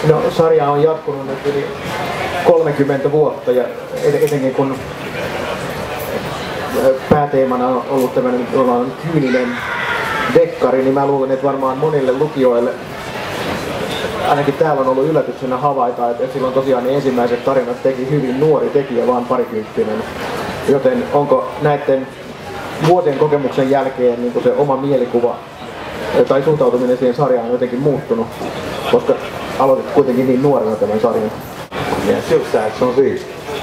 No, sarja on jatkunut nyt yli 30 vuotta ja etenkin kun pääteemana on ollut tämmöinen kyyninen dekkari, niin mä luulen, että varmaan monille lukijoille, ainakin täällä on ollut yllätyksenä havaita, että silloin tosiaan ne ensimmäiset tarinat teki hyvin nuori tekijä, vaan parikymppinen. Joten onko näiden vuosien kokemuksen jälkeen niin se oma mielikuva tai suhtautuminen siihen sarjaan on jotenkin muuttunut, koska aloitit kuitenkin niin nuorena tämän sarjan? Bien sûr, ça a changé.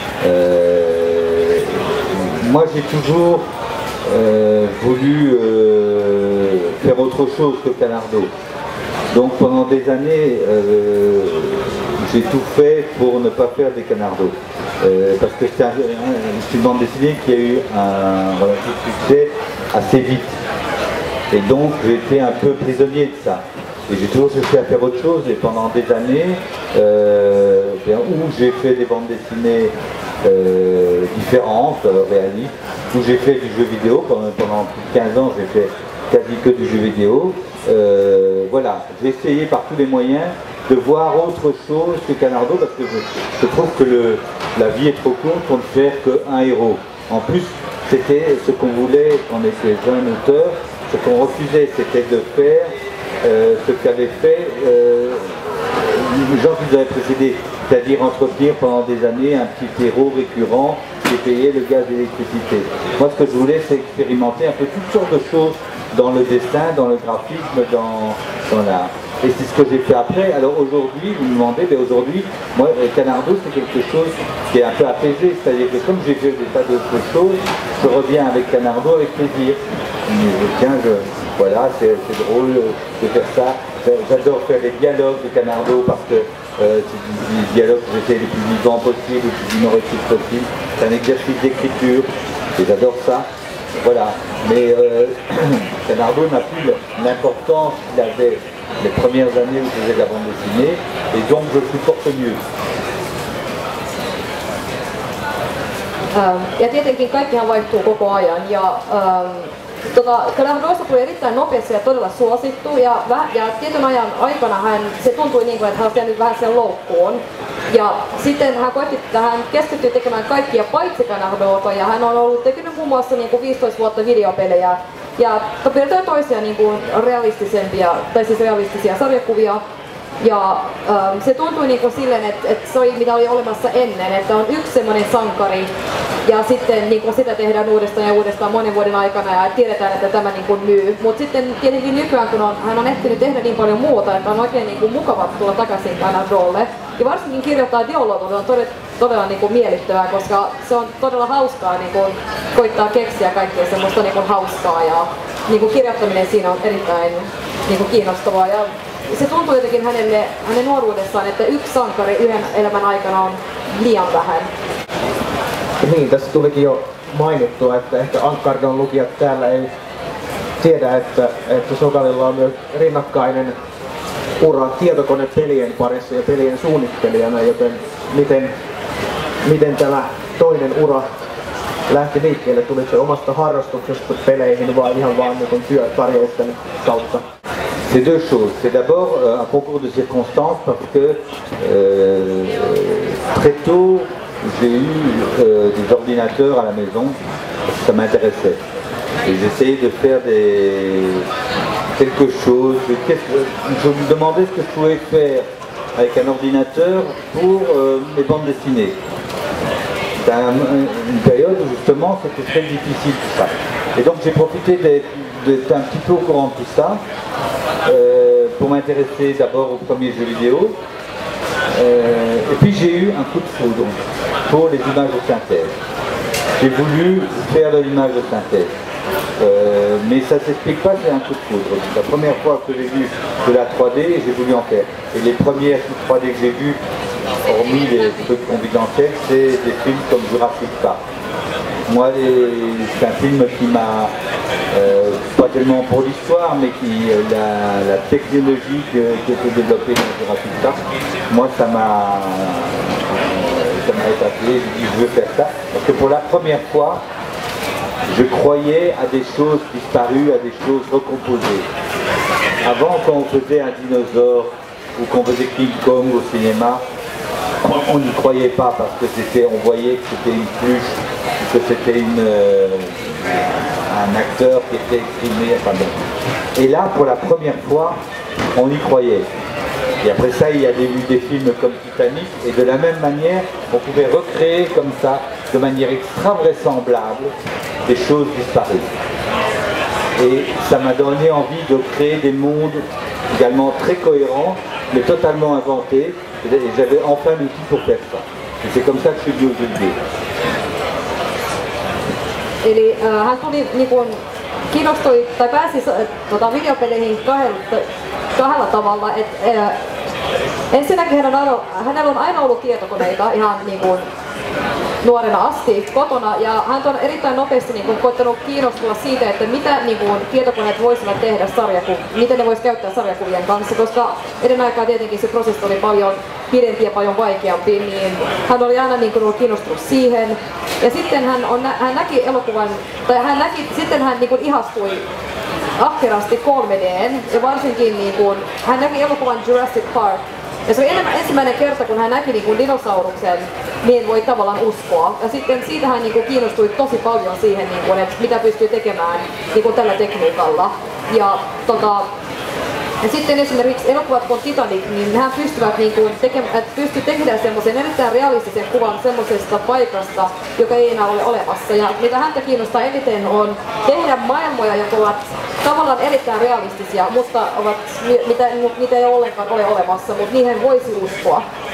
Moi, j'ai toujours voulu faire autre chose que Canardo. Donc pendant des années, j'ai tout fait pour ne pas faire des Canardo. Parce que c'est une bande dessinée qui a eu un relatif succès assez vite. Et donc j'étais un peu prisonnier de ça. Et j'ai toujours cherché à faire autre chose. Et pendant des années, où j'ai fait des bandes dessinées différentes, réalistes, où j'ai fait du jeu vidéo. Pendant plus de 15 ans, j'ai fait quasi que du jeu vidéo. Voilà, j'ai essayé par tous les moyens de voir autre chose que Canardo, parce que je trouve que la vie est trop courte pour ne faire qu'un héros. En plus, c'était ce qu'on voulait quand on était jeune auteur, ce qu'on refusait, c'était de faire ce qu'avaient fait les gens qui nous avaient précédés, c'est-à-dire entretenir pendant des années un petit héros récurrent qui payait le gaz et l'électricité. Moi, ce que je voulais, c'est expérimenter un peu toutes sortes de choses dans le dessin, dans le graphisme, dans l'art. Et c'est ce que j'ai fait après. Alors aujourd'hui, vous me demandez, mais aujourd'hui, moi, Canardo, c'est quelque chose qui est un peu apaisé. C'est-à-dire que comme j'ai fait des tas d'autres choses, je reviens avec Canardo avec plaisir. Tiens, voilà, c'est drôle de faire ça. J'adore faire les dialogues de Canardo parce que c'est des dialogues que j'essaie les plus vivants possible, les plus humoristes possible. C'est un exercice d'écriture et j'adore ça. Voilà. Mais Canardo n'a plus l'importance qu'il avait les premières années où je faisais de la bande dessinée, et donc je supporte mieux. Ja tietenkin kaikkihan vaihtuu koko ajan ja Canardosta tuli erittäin nopeasti ja todella suosittu ja tietyn ajan aikana se tuntui niin kuin, että hän olisi jäänyt vähän sen loukkuun. Ja sitten hän keskittyi tekemään kaikkia paitsi Canardota ja hän on ollut tekenyt muun muassa niin kuin 15 vuotta videopelejä ja piirtää toisia niin kuin realistisia sarjakuvia. Ja se tuntui niin kuin silleen, että se oli mitä oli olemassa ennen, että on yksi semmoinen sankari ja sitten niin kuin sitä tehdään uudestaan ja uudestaan monen vuoden aikana ja tiedetään, että tämä niin kuin myy. Mutta sitten tietenkin nykyään, kun hän on ehtinyt tehdä niin paljon muuta, että on oikein niin kuin mukava tulla takaisin Canardolle. Ja varsinkin kirjoittaa dialogia on todella niin kuin miellyttävää, koska se on todella hauskaa niin kuin koittaa keksiä kaikkea semmoista niin kuin hauskaa ja niin kuin kirjoittaminen siinä on erittäin niin kuin kiinnostavaa. Ja se tuntuu jotenkin hänen nuoruudessaan, että yksi sankari yhden elämän aikana on liian vähän. Niin, tässä tulikin jo mainittua, että ehkä Ankardon lukijat täällä ei tiedä, että Sokalilla on myös rinnakkainen ura tietokonepelien parissa ja pelien suunnittelijana, joten miten tämä toinen ura lähti liikkeelle? Tuliko se omasta harrastuksesta peleihin vai ihan vaan työtarjousten kautta? C'est deux choses. C'est d'abord un concours de circonstances parce que très tôt j'ai eu des ordinateurs à la maison, ça m'intéressait. Et j'essayais de faire quelque chose. Je me demandais ce que je pouvais faire avec un ordinateur pour mes bandes dessinées. C'était une période où justement c'était très difficile tout ça. Et donc j'ai profité d'être un petit peu au courant de tout ça. Pour m'intéresser d'abord aux premiers jeux vidéo. Et puis j'ai eu un coup de foudre pour les images de synthèse. J'ai voulu faire de l'image de synthèse. Mais ça ne s'explique pas, c'est un coup de foudre. La première fois que j'ai vu de la 3D, j'ai voulu en faire. Et les premières 3D que j'ai vues, hormis les trucs confidentiels, c'est des films comme Jurassic Park. Moi, c'est un film qui m'a, pas tellement pour l'histoire, mais la technologie qui a été développée dans Jurassic Park, moi ça m'a épaté, j'ai dit je veux faire ça, parce que pour la première fois, je croyais à des choses disparues, à des choses recomposées. Avant, quand on faisait un dinosaure ou qu'on faisait King Kong au cinéma, on n'y croyait pas parce que on voyait que c'était une pluche, que c'était un acteur qui était exprimé. Enfin bon. Et là, pour la première fois, on y croyait. Et après ça, il y a eu des films comme Titanic, et de la même manière, on pouvait recréer comme ça, de manière extra vraisemblable, des choses disparues. Et ça m'a donné envie de créer des mondes également très cohérents, mais totalement inventés, et j'avais enfin l'outil pour faire ça. Et c'est comme ça que je suis venu aux jeux vidéo. Eli hän tuli kiinnostui tai pääsi videopeleihin kahdella tavalla. Ensinnäkin hänellä on aina ollut tietokoneita ihan niin kuin nuorena asti kotona, ja hän on erittäin nopeasti niin kuin koittanut kiinnostua siitä, että mitä niin kuin tietokoneet voisivat tehdä miten ne voisi käyttää sarjakuvien kanssa, koska ennen aikaa tietenkin se prosessi oli paljon pidempi ja paljon vaikeampi, niin hän oli aina niin kuin ollut kiinnostunut siihen. Ja sitten hän näki elokuvan, tai sitten hän niin kuin ihastui ahkerasti 3D:n, ja varsinkin niin kuin, hän näki elokuvan Jurassic Park. Ja se oli ensimmäinen kerta, kun hän näki niin kuin dinosauruksen, niin voi tavallaan uskoa. Ja sitten siitä hän niin kuin kiinnostui tosi paljon siihen, niin kuin, että mitä pystyy tekemään niin kuin tällä tekniikalla. Ja sitten esimerkiksi elokuvat kuin Titanic, niin nehän pystyvät niin kuin pysty tekemään semmoisen erittäin realistisen kuvan semmoisesta paikasta, joka ei enää ole olemassa. Ja mitä häntä kiinnostaa eniten on tehdä maailmoja, jotka ovat tavallaan erittäin realistisia, mutta niitä ei ollenkaan ole olemassa, mutta niihin voisi uskoa.